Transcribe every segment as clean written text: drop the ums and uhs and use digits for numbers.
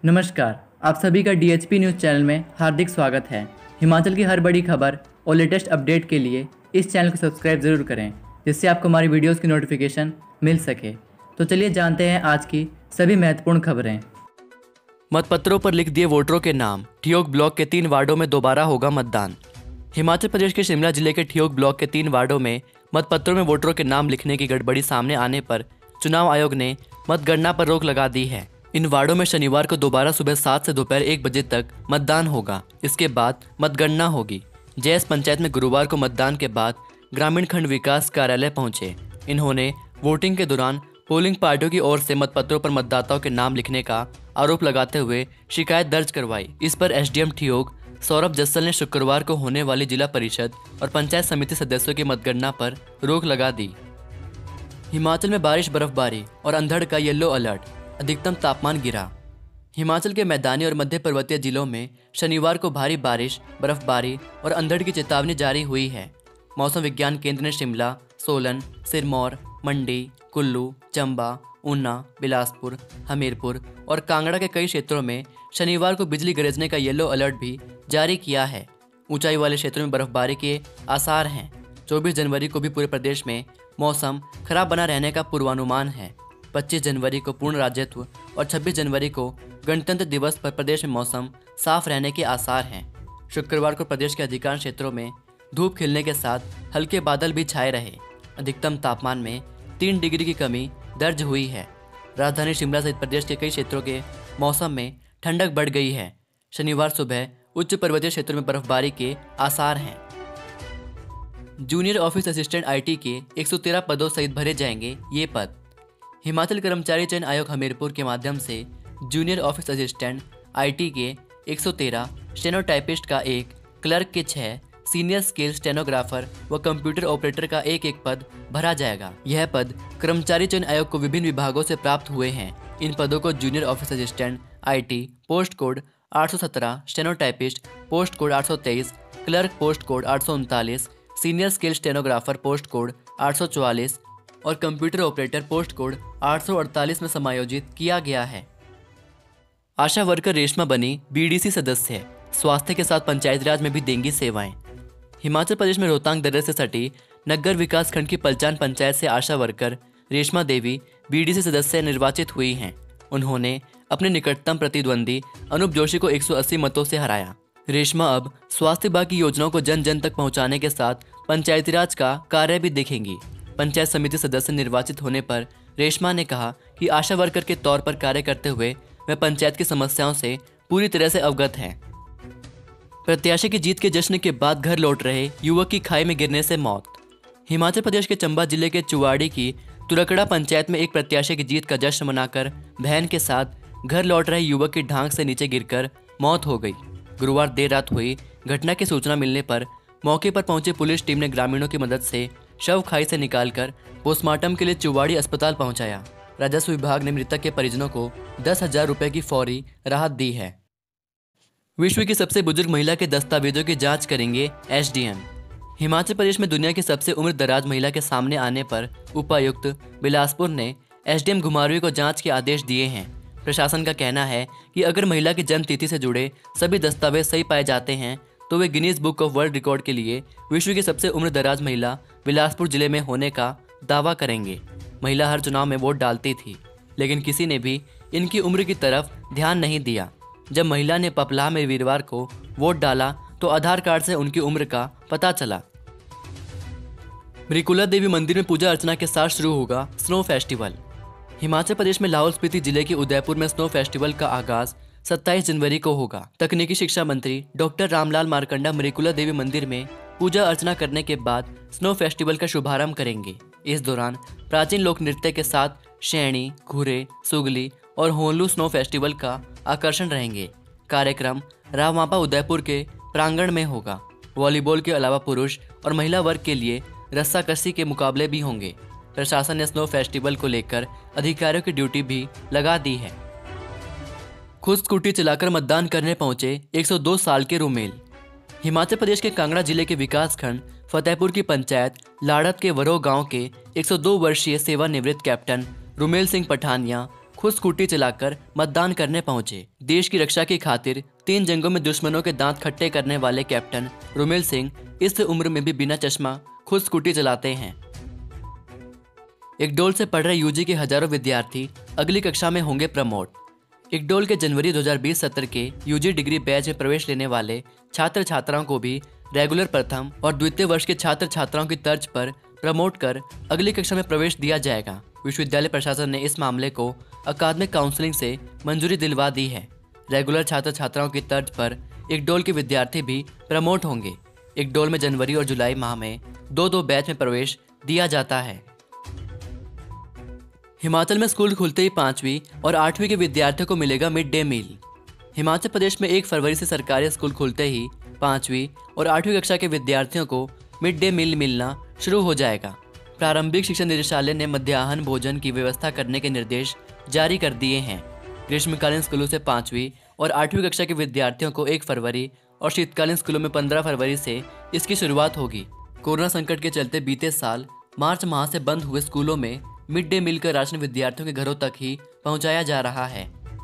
नमस्कार, आप सभी का डीएचपी न्यूज़ चैनल में हार्दिक स्वागत है। हिमाचल की हर बड़ी खबर और लेटेस्ट अपडेट के लिए इस चैनल को सब्सक्राइब ज़रूर करें, जिससे आपको हमारी वीडियोस की नोटिफिकेशन मिल सके। तो चलिए जानते हैं आज की सभी महत्वपूर्ण खबरें। मतपत्रों पर लिख दिए वोटरों के नाम, ठियोग ब्लॉक के 3 वार्डों में दोबारा होगा मतदान। हिमाचल प्रदेश के शिमला जिले के ठियोग ब्लॉक के 3 वार्डों में मतपत्रों में वोटरों के नाम लिखने की गड़बड़ी सामने आने पर चुनाव आयोग ने मतगणना पर रोक लगा दी है। इन वार्डों में शनिवार को दोबारा सुबह 7 से दोपहर 1 बजे तक मतदान होगा। इसके बाद मतगणना होगी। जैस पंचायत में गुरुवार को मतदान के बाद ग्रामीण खंड विकास कार्यालय पहुंचे। इन्होंने वोटिंग के दौरान पोलिंग पार्टियों की ओर से मतपत्रों पर मतदाताओं के नाम लिखने का आरोप लगाते हुए शिकायत दर्ज करवाई। इस पर एसडीएम ठियोग सौरभ जस्सल ने शुक्रवार को होने वाली जिला परिषद और पंचायत समिति सदस्यों की मतगणना पर रोक लगा दी। हिमाचल में बारिश, बर्फबारी और अंधड़ का येलो अलर्ट, अधिकतम तापमान गिरा। हिमाचल के मैदानी और मध्य पर्वतीय जिलों में शनिवार को भारी बारिश, बर्फबारी और अंधड़ की चेतावनी जारी हुई है। मौसम विज्ञान केंद्र ने शिमला, सोलन, सिरमौर, मंडी, कुल्लू, चंबा, ऊना, बिलासपुर, हमीरपुर और कांगड़ा के कई क्षेत्रों में शनिवार को बिजली गरजने का येलो अलर्ट भी जारी किया है। ऊंचाई वाले क्षेत्रों में बर्फबारी के आसार हैं। 24 जनवरी को भी पूरे प्रदेश में मौसम खराब बना रहने का पूर्वानुमान है। 25 जनवरी को पूर्ण राज्यत्व और 26 जनवरी को गणतंत्र दिवस पर प्रदेश में मौसम साफ रहने के आसार हैं। शुक्रवार को प्रदेश के अधिकांश क्षेत्रों में धूप खिलने के साथ हल्के बादल भी छाए रहे। अधिकतम तापमान में 3 डिग्री की कमी दर्ज हुई है। राजधानी शिमला सहित प्रदेश के कई क्षेत्रों के मौसम में ठंडक बढ़ गई है। शनिवार सुबह उच्च पर्वतीय क्षेत्रों में बर्फबारी के आसार हैं। जूनियर ऑफिस असिस्टेंट आईटी के 113 पदों सहित भरे जाएंगे ये पद। हिमाचल कर्मचारी चयन आयोग हमीरपुर के माध्यम से जूनियर ऑफिस असिस्टेंट आईटी के 113, स्टेनोटाइपिस्ट का 1, क्लर्क के 6, सीनियर स्किल स्टेनोग्राफर व कंप्यूटर ऑपरेटर का एक पद भरा जाएगा। यह पद कर्मचारी चयन आयोग को विभिन्न विभागों से प्राप्त हुए हैं। इन पदों को junior office assistant IT post code 817, stenotypist post code 823, clerk post code 839, senior skill stenographer post code 844 और कंप्यूटर ऑपरेटर पोस्ट कोड 848 में समायोजित किया गया है। आशा वर्कर रेशमा बनी बीडीसी सदस्य, स्वास्थ्य के साथ पंचायत राज में भी देंगी सेवाएं। हिमाचल प्रदेश में रोहतांग दर्रे से सटी नग्गर विकास खंड की पलचान पंचायत से आशा वर्कर रेशमा देवी बीडीसी सदस्य निर्वाचित हुई हैं। उन्होंने अपने निकटतम प्रतिद्वंदी अनूप जोशी को 180 मतों से हराया। रेशमा अब स्वास्थ्य विभाग की योजनाओं को जन जन तक पहुंचाने के साथ पंचायती राज का कार्य भी देखेंगी। पंचायत समिति सदस्य निर्वाचित होने पर रेशमा ने कहा कि आशा वर्कर के तौर पर कार्य करते हुए वह पंचायत की समस्याओं से पूरी तरह से अवगत हैं। प्रत्याशी की जीत के जश्न के बाद घर लौट रहे युवक की खाई में गिरने से मौत। हिमाचल प्रदेश के चंबा जिले के चुवाड़ी की तुरकड़ा पंचायत में एक प्रत्याशी की जीत का जश्न मनाकर बहन के साथ घर लौट रहे युवक की ढांक से नीचे गिरकर मौत हो गई। गुरुवार देर रात हुई घटना की सूचना मिलने पर मौके पर पहुंची पुलिस टीम ने ग्रामीणों की मदद से शव खाई से निकालकर पोस्टमार्टम के लिए चुवाड़ी अस्पताल पहुंचाया। राजस्व विभाग ने मृतक के परिजनों को 10,000 रुपये की फौरी राहत दी है। विश्व की सबसे बुजुर्ग महिला के दस्तावेजों की जांच करेंगे एसडीएम। हिमाचल प्रदेश में दुनिया की सबसे उम्र दराज महिला के सामने आने पर उपायुक्त बिलासपुर ने एसडीएम घुमारवी को जांच के आदेश दिए हैं। प्रशासन का कहना है कि अगर महिला की जन्म तिथि से जुड़े सभी दस्तावेज सही पाए जाते हैं तो वे Guinness book of world record के लिए विश्व की सबसे उम्र दराज महिला बिलासपुर जिले में होने का दावा करेंगे। महिला हर चुनाव में वोट डालती थी, लेकिन किसी ने भी इनकी उम्र की तरफ ध्यान नहीं दिया। जब महिला ने पपलाह में वीरवार को वोट डाला तो आधार कार्ड से उनकी उम्र का पता चला। मृकुला देवी मंदिर में पूजा अर्चना के साथ शुरू होगा स्नो फेस्टिवल। हिमाचल प्रदेश में लाहौल स्पीति जिले के उदयपुर में स्नो फेस्टिवल का आगाज 27 जनवरी को होगा। तकनीकी शिक्षा मंत्री डॉक्टर रामलाल मारकंडा मृकुला देवी मंदिर में पूजा अर्चना करने के बाद स्नो फेस्टिवल का शुभारंभ करेंगे। इस दौरान प्राचीन लोक नृत्य के साथ शैणी, घुरे, सुगली और होनलू स्नो फेस्टिवल का आकर्षण रहेंगे। कार्यक्रम रावमापा उदयपुर के प्रांगण में होगा। वॉलीबॉल के अलावा पुरुष और महिला वर्ग के लिए रस्साकसी के मुकाबले भी होंगे। प्रशासन ने स्नो फेस्टिवल को लेकर अधिकारियों की ड्यूटी भी लगा दी है। खुद स्कूटी चलाकर मतदान करने पहुंचे 102 साल के रुमेल। हिमाचल प्रदेश के कांगड़ा जिले के विकासखंड फतेहपुर की पंचायत लाड़त के वरो गांव के 102 वर्षीय सेवानिवृत्त कैप्टन रुमेल सिंह पठानिया खुद स्कूटी चलाकर मतदान करने पहुंचे। देश की रक्षा की खातिर 3 जंगों में दुश्मनों के दांत खट्टे करने वाले कैप्टन रुमेल सिंह इस उम्र में भी बिना चश्मा खुद स्कूटी चलाते हैं। इक्डोल से पढ़ रहे यूजी के हजारों विद्यार्थी अगली कक्षा में होंगे प्रमोट। इक्डोल के जनवरी 2020 सत्र के यूजी डिग्री बैच में प्रवेश लेने वाले छात्र छात्राओं को भी रेगुलर प्रथम और द्वितीय वर्ष के छात्र छात्राओं की तर्ज पर प्रमोट कर अगली कक्षा में प्रवेश दिया जाएगा। विश्वविद्यालय प्रशासन ने इस मामले को अकादमिक काउंसलिंग से मंजूरी दिलवा दी है। रेगुलर छात्र छात्राओं की तर्ज पर इक्डोल के विद्यार्थी भी प्रमोट होंगे। इक्डोल में जनवरी और जुलाई माह में 2-2 बैच में प्रवेश दिया जाता है। हिमाचल में स्कूल खुलते ही 5वीं और 8वीं के विद्यार्थियों को मिलेगा mid day meal. Himachal Pradesh में 1 फरवरी से सरकारी स्कूल खुलते ही 5वीं और 8वीं कक्षा के विद्यार्थियों को मिड डे मील मिलना शुरू हो जाएगा। प्रारंभिक शिक्षा निदेशालय ने मध्याह्न भोजन की व्यवस्था करने के निर्देश जारी कर दिए हैं। ग्रीष्मकालीन स्कूलों से 5वीं और 8वीं कक्षा के विद्यार्थियों को 1 फरवरी और शीतकालीन स्कूलों में 15 फरवरी से इसकी शुरुआत होगी। कोरोना संकट के चलते बीते साल मार्च माह से बंद हुए स्कूलों में मिड डे मील का राशन विद्यार्थियों के घरों तक ही पहुंचाया जा रहा है।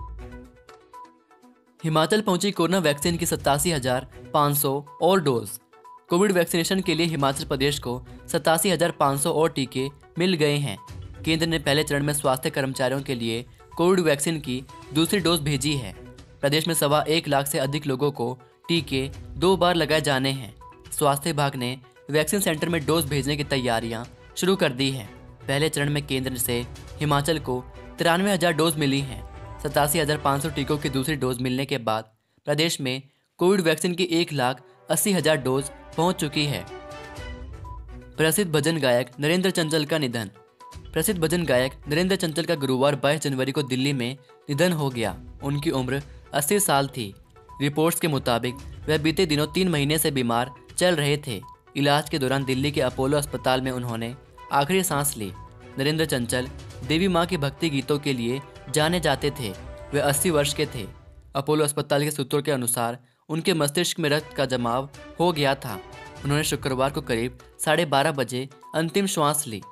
हिमाचल पहुंची कोरोना वैक्सीन की 87,500 और डोज। कोविड वैक्सीनेशन के लिए हिमाचल प्रदेश को 87,500 और टीके मिल गए हैं। केंद्र ने पहले चरण में स्वास्थ्य कर्मचारियों के लिए कोविड वैक्सीन की दूसरी डोज भेजी है। प्रदेश में 1.25 लाख से अधिक लोगों को टीके 2 बार लगाए जाने हैं। स्वास्थ्य विभाग ने वैक्सीन सेंटर में डोज भेजने की तैयारियां शुरू कर दी है। पहले चरण में केंद्र से हिमाचल को 93,000 डोज मिली हैं। 87,500 टीकों की दूसरी डोज मिलने के बाद प्रदेश में कोविड वैक्सीन की 1,80,000 डोज पहुंच चुकी है। प्रसिद्ध भजन गायक नरेंद्र चंचल का निधन। प्रसिद्ध भजन गायक नरेंद्र चंचल का गुरुवार 22 जनवरी को दिल्ली में निधन हो गया। उनकी उम्र 80 साल थी। रिपोर्ट्स के मुताबिक वह बीते दिनों 3 महीने से बीमार चल रहे थे। इलाज के दौरान दिल्ली के अपोलो अस्पताल में उन्होंने आखिरी सांस ली। नरेंद्र चंचल देवी माँ के भक्ति गीतों के लिए जाने जाते थे। वे 80 वर्ष के थे। अपोलो अस्पताल के सूत्रों के अनुसार उनके मस्तिष्क में रक्त का जमाव हो गया था। उन्होंने शुक्रवार को करीब 12:30 बजे अंतिम श्वास ली।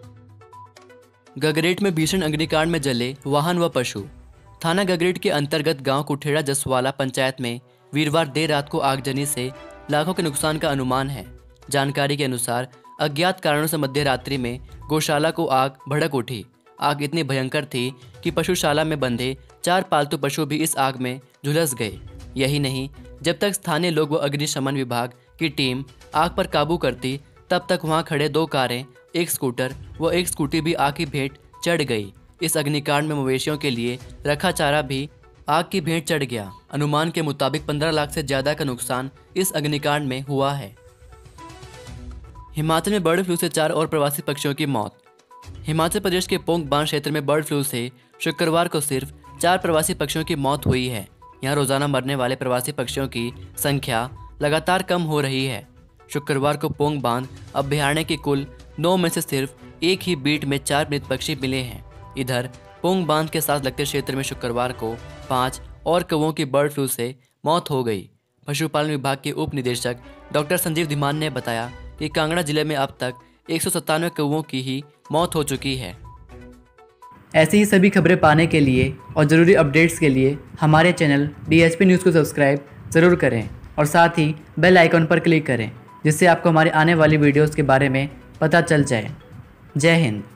गगरेट में भीषण अग्निकांड में जले वाहन व पशु। थाना गगरेट के अंतर्गत गांव कुठेड़ा जसवाला पंचायत में वीरवार देर रात को आगजनी से लाखों के नुकसान का अनुमान है। जानकारी के अनुसार अज्ञात कारणों से मध्य रात्रि में गौशाला को आग भड़क उठी। आग इतनी भयंकर थी कि पशुशाला में बंधे 4 पालतू पशु भी इस आग में झुलस गए। यही नहीं, जब तक स्थानीय लोग व अग्निशमन विभाग की टीम आग पर काबू करती, तब तक वहां खड़े 2 कारें, 1 स्कूटर व 1 स्कूटी भी आग की भेंट चढ़ गई। इस अग्निकांड में मवेशियों के लिए रखा चारा भी आग की भेंट चढ़ गया। अनुमान के मुताबिक 15 लाख से ज्यादा का नुकसान इस अग्निकांड में हुआ है। हिमाचल में बर्ड फ्लू से 4 और प्रवासी पक्षियों की मौत। हिमाचल प्रदेश के पोंग बांध क्षेत्र में बर्ड फ्लू से शुक्रवार को सिर्फ 4 प्रवासी पक्षियों की मौत हुई है। यहाँ रोजाना मरने वाले प्रवासी पक्षियों की संख्या लगातार कम हो रही है। शुक्रवार को पोंग बांध अभ्यारण्य के कुल 9 में से सिर्फ एक ही बीट में 4 मृत पक्षी मिले हैं। इधर पोंग बांध के साथ लगते क्षेत्र में शुक्रवार को 5 और कौवों की बर्ड फ्लू से मौत हो गई। पशुपालन विभाग के उप निदेशक डॉक्टर संजीव धीमान ने बताया कि कांगड़ा जिले में अब तक 197 कौवों की ही मौत हो चुकी है। ऐसी ही सभी खबरें पाने के लिए और ज़रूरी अपडेट्स के लिए हमारे चैनल DHP न्यूज़ को सब्सक्राइब ज़रूर करें और साथ ही बेल आइकॉन पर क्लिक करें, जिससे आपको हमारे आने वाली वीडियोस के बारे में पता चल जाए। जय हिंद।